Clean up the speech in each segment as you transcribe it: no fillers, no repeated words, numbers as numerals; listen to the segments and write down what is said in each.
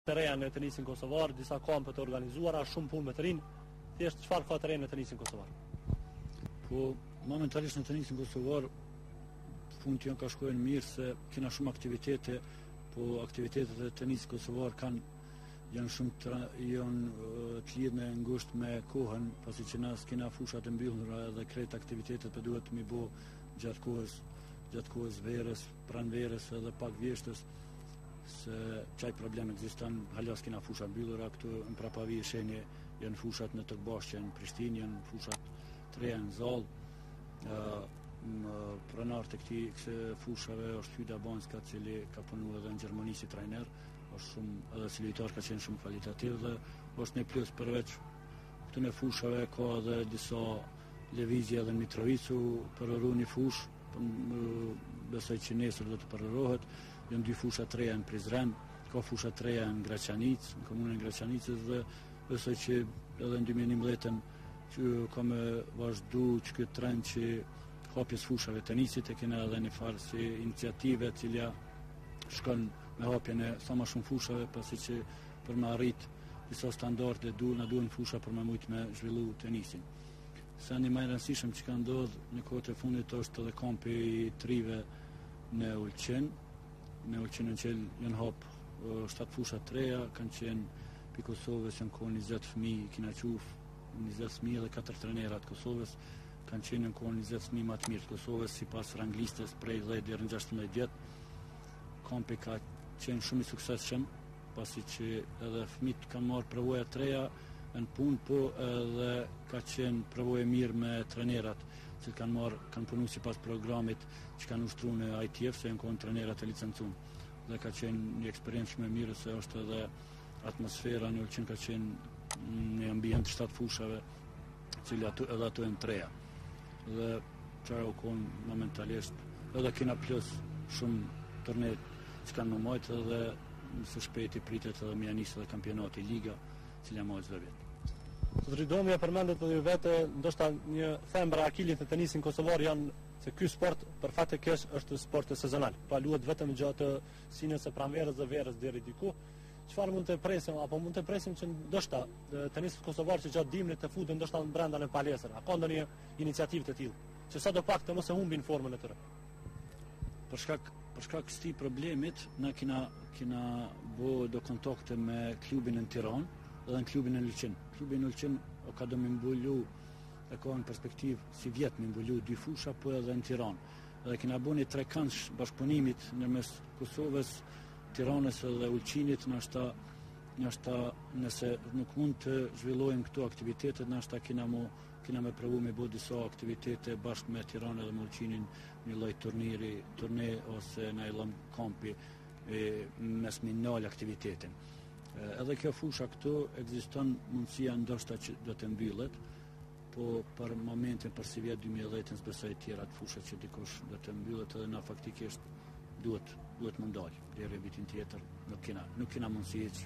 të reja në tenisin kosovar, disa kampe të organizuara, shumë punë me të rinë. Thjesht çfarë ka të re në tenisin kosovar? Po momentalisht në tenisin kosovar punët janë ka shkojnë mirë se kena shumë aktivitete, po aktivitetet e tenisit kosovar janë shumë janë të lidhme ngushtë me kohën, pasi që na s'kena fushat e mbyllura edhe krejt aktivitetet për duhet mi bo gjatë kohës verës, pranë verës edhe pak vjeshtës, se qaj problem ekziston, hala s'kena fushat mbyllura, këtu në prapavi shenje janë fushat në Tërbashqe, në Prishtinë, janë fushat të reja në Zallë, pronar të këtyre fushave është Hyda Banska, cili ka punu edhe në Gjermani si trajner, është shumë edhe si lojtar ka qenë shumë kvalitativ dhe është një plus përveç këtyre fushave ka edhe disa lëvizje edhe në Mitrovicu përëru një fush, besoj që nesër do të përërohet, janë dy fusha të reja në Prizren, ka fusha të reja në Graçanic, në komunën e Graçanicës dhe besoj që edhe në 2011 që ka me vazhdu që këtë trend që hapjes fushave tenisit e kena edhe një farë si iniciative cilja shkon me hapjen e sa ma shumë fushave, pasi që për me arrit disa standarde na duhen fusha për me mujt me zhvillu tenisin. Sa një më e rëndësishëm që ka ndodhë në kohët e fundit është edhe kampi i trive në Ulqin. Në Ulqin në qëllë janë hapë 7 fusha të reja, kanë qenë për Kosovës janë kohë 20 fëmijë, kina qufë 20 fëmijë dhe 4 trenerat Kosovës, kanë qenë në kohë 20 fëmijë më të mirë të Kosovës, si pas ranglistës prej 10 deri në 16 vjetë. Kampi ka qenë shumë i suksesshëm, pasi që edhe fëmijët kanë marrë përvoja të reja në punë, po edhe ka qenë përvojë mirë me trenerat, që kanë punu si pas programit që kanë ushtru në ITF, se janë konë trenerat e licencuar. Dhe ka qenë një eksperiencë shumë e mirë, se është edhe atmosfera në Ulqin ka qenë një ambient 7 fushave, cilë edhe ato e në treja. Dhe qara u konë momentalisht, edhe kina plus shumë tërnet që kanë në majtë, edhe së shpejti pritet edhe mjanisë dhe kampionati liga, cilja ma çdo vit. Zëridomi e përmendet edhe vete, ndoshta një thembra akilit të tenisin kosovar janë se ky sport për fat të keq është sport sezonal. Pa luhet vetëm gjatë sinës së pranverës dhe verës deri diku. Çfarë mund të presim apo mund të presim që ndoshta tenisit kosovar që gjatë dimrit të futen ndoshta brenda në palestër. A ka ndonjë iniciativë të tillë që sadopak të mos e humbin formën e tyre? Për shkak këtij problemit na kina bo do kontakte me klubin në Tiranë edhe në klubin e Ulqin. Klubin e Ulqin ka do me mbullu, e ka në perspektivë si vjetë me mbullu 2 fusha, po edhe në Tiranë. Edhe kina bo një trekëndsh bashkëpunimit në mes Kosovës, Tiranës edhe Ulqinit, nashta nëse nuk mund të zhvillojmë këto aktivitetet, nashta kina me provu me bo disa aktivitete bashkë me Tiranë edhe me Ulqinin, një lloj turne ose në lëm kampi mes minal aktivitetin. Edhe kjo fusha këtu ekziston mundësia ndoshta që do të mbyllet, po për momentin për si vjet 2010 s'besoj tjera të fushat që dikush do të mbyllet, edhe na faktikisht duhet më ndalë deri vitin tjetër, nuk kena mundësi hiç.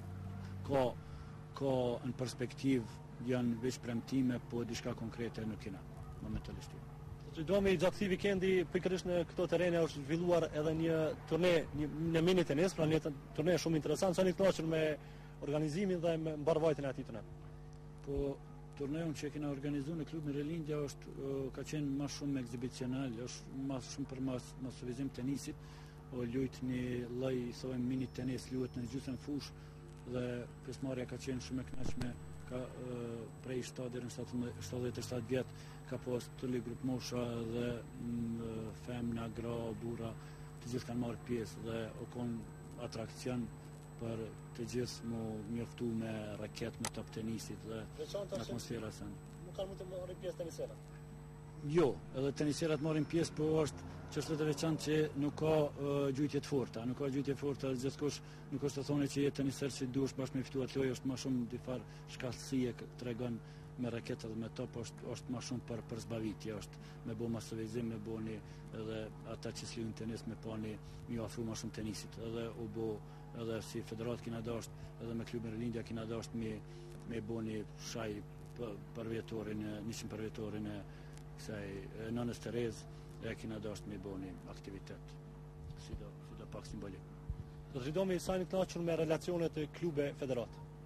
Ka në perspektivë janë veç premtime, po diçka konkrete nuk kena momentalisht. Zëridomi gjatë këtij vikendi pikërisht në këto terene është zhvilluar edhe një turne në mini tenis, pra një turne shumë interesant, sa një kënaqur me organizimin dhe me mbarvajtjen e atij turne. Po turneun që kena organizuar në klubin Relindja ka qenë më shumë ekzibicional, është më shumë për masovizim tenisit, luajt një lloj thojmë mini tenis, luhet në gjysmë fush dhe pjesëmarrja ka qenë shumë e kënaqshme. Prej 7 deri në 77 vjet ka pas të li grup mosha dhe femna, gra, burra, të gjithë kanë marrë pjesë dhe o konë atrakcion për të gjithë mu mjoftu me raket, me top tenisit dhe atmosfera sen. Nuk kanë mund të marrin pjesë teniserat? Jo, edhe teniserat marrin pjesë, po është çështje e veçantë që nuk ka gjujtje të forta, gjithkush nuk është të thonë që je teniser që duhesh bashkë me fituar lojë, është më shumë difar shkallësie tregon me raketë dhe me top, është më shumë për zbavitje, është me bë masovizim, me bëni edhe ata që s'luajnë tenis me pani më ofru më shumë tenisit, edhe u bë edhe si federat kina dasht, edhe me klubin Relindja kina dasht me bëni shaj për vjetorin, 100 për vjetorin e kësaj nënës Terez, e kina dasht me bëni aktivitet, si do pak simbolik. Do të rridomi sa një të kënaqur me relacionet e klube federat.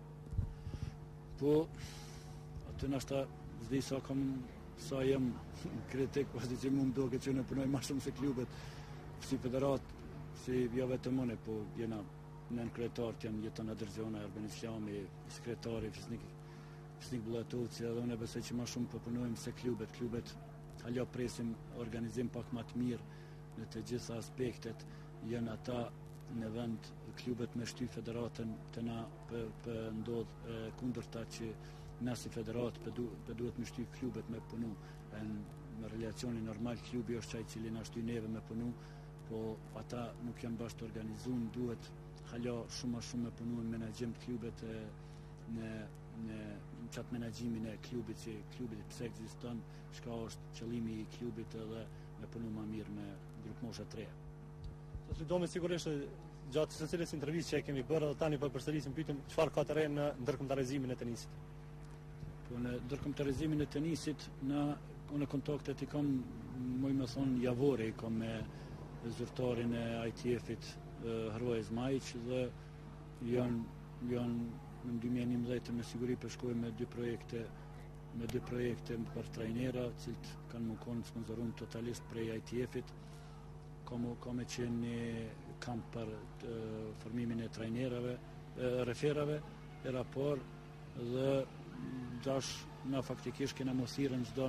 Po, atë nashta s'di sa jem kritik, pasi që mu më duket që në punoj ma shumë se klubet si federat, si jo vetëm unë, po jena nën kryetar që jeton në Dërzona, Erben Islami, sekretari, Fisnik Bullatoci, edhe unë besoj që ma shumë po punojmë se klubet. Klubet halja presim organizim pak ma të mirë në të gjitha aspektet, janë ata në vend klubet me shty federatën të na për ndodh kundërta që na si federat për duhet me shty klubet me punu. Në relacionin normal klubi është qaj cili na shty neve me punu, po ata nuk janë bashkë organizuar, duhet halja shumë me punu në menaxhim të klubet në qatë menagjimin e klubit, që klubit pse ekziston, çka është qëllimi i klubit edhe me punu ma mirë me grupë mosha të reja. Do të domi sigurisht gjatë secilës intervistë që e kemi bërë dhe tani po përsërisim pyetëm çfarë ka të re në ndërkombëtarizimin e tenisit. Po në ndërkombëtarizimin e tenisit unë kontaktet i kam më thonë javore, i kam me zyrtarin e ITF-it Hrvoje Zmajić dhe janë në 2011 me siguri përshkoj me dy projekte për trajnera, cilët kanë më konë sponsorum totalisht prej ITF-it. Ka me qenë një kamp për formimin e trajnerave, referave, e rapor, dhe dash na faktikisht kena mosirën çdo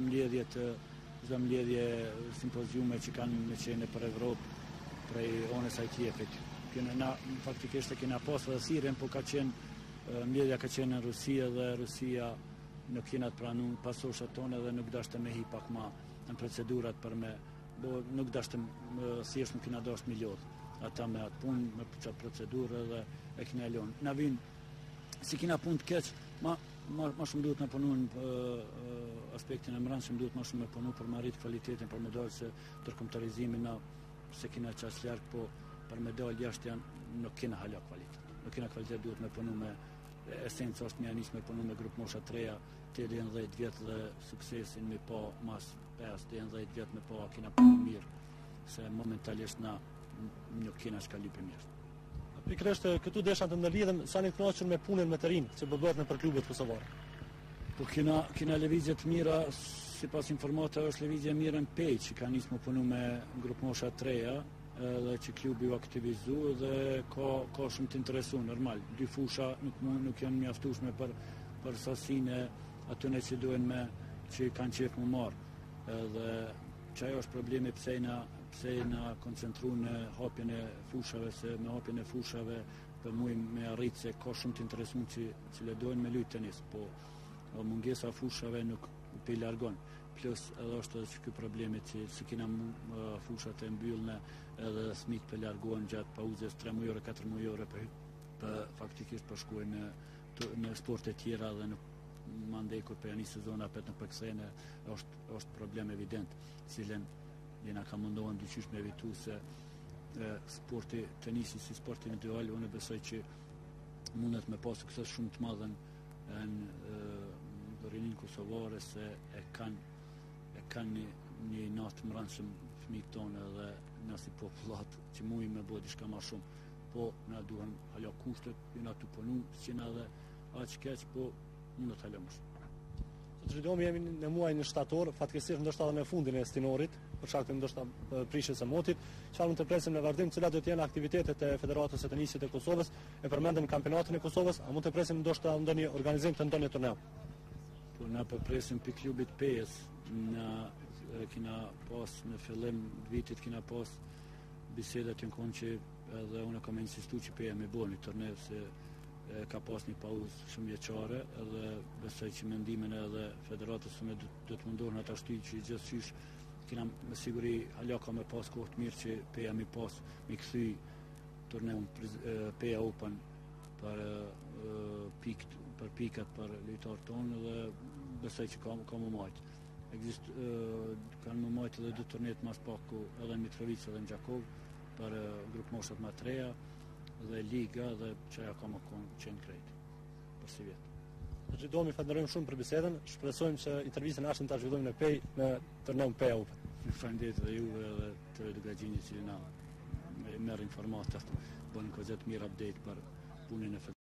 mbledhje simpoziume që kanë me qenë për Evropë prej onës ITF-it. Faktikisht e kena pas dhe siren, po ka qenë mbledhja ka qenë në Rusia dhe Rusia nuk kena të pranu pasoshat tonë dhe nuk dashte me hi pak ma në procedurat për me, nuk dashte thjesht nuk kena dasht me lodh ata me atë punë, me qatë procedurë dhe e kena lonë. Na vinë, si kena punë të keq, ma shumë duhet me punu në aspektin e mbrëmshëm, duhet ma shumë me punu për marit kvalitetin, për me dalë se ndërkombëtarizimin na se kena qas larg, po për me dalë jashtë janë nuk kena hala kvalitet. Nuk kena kvalitet, duhet me punu me esenca është me anis me punu me grupë mosha të reja të 10 vjetë dhe suksesin me pa mas 5-10 vjetë me pa kena punu mirë, se momentalisht na nuk kena shka lipi mirë. Pikërisht këtu desha të ndërlidhem sa një të kënaqur me punën me të rinj që bëhet në për klubet kosovare. Po kena lëvizje të mira, sipas informata është lëvizje mirë në Pej, që ka nisë më punu me grupë mosha të reja, dhe që klubi u aktivizu dhe ka shumë të interesu, normal. Dy fusha nuk janë mjaftueshme për sasinë atyne që duhen që kanë qef më marë. Dhe që ajo është problemi pse na koncentru në hapjen e fushave, se me hapjen e fushave për mujmë me arritë se ka shumë të interesu që le dohen me lujtë tenis, po mungesa fushave nuk pe largon. Plus edhe është edhe që ky problemi që si kena fushat e mbyllne edhe smit për largohen gjatë pauzës 3 mujore, 4 mujore për faktikisht për shkuaj në sporte tjera dhe në mandej kur për janë sezona për në përksene është problem evident, cilën jena ka mundohen dyqysh me evitu se sporti tenisi si sport individual, unë besoj që mundet me pas sukses shumë të madhen në rinin kosovare se e kanë një natë mbrëmshëm fëmijët tonë dhe na si popullat që mujnë me bëjë diçka më shumë, po na duhen hala kushtet, jena të punu, s'jena dhe aq keq, po mundet hala më shumë. Të çdomi jemi në muajin shtator, fatkeqësisht ndoshta edhe në fundin e stinorit, për shkak të ndoshta prishjes së motit, çfarë mund të presim në vazhdim, cilat do të jenë aktivitetet e Federatës së Tenisit të Kosovës, e përmendëm kampionatin e Kosovës, a mund të presim ndoshta ndonjë organizim të ndonjë turneu? Po na presim për klubit Pejës, kena pas në fillim të vitit kena pas bisedat në konë që edhe unë kam insistu që Peja me bo një turneu se ka pas një pauzë shumë vjeqare edhe besoj që mendimin edhe federatës do të mundohen ata shty që gjithësisht kena me siguri halja ka me pas kohë të mirë që Peja mi këthy turneun Peja Open për pikat për lojtarët tonë dhe besoj që ka më majtë. Kanë më majtë edhe 2 turnet mas paku edhe në Mitrovica dhe në Gjakov për grupë moshat më të reja dhe liga dhe që ka më qenë krejt për si vjetë. Do mi falenderojmë shumë për bisedën, shpresojmë që intervistën ashtë ta zhvillojmë në Pej në turneun Peja Open. Faleminderit dhe juve dhe të Gagjinit që na merr informatat. bën kazet mirë update për punën e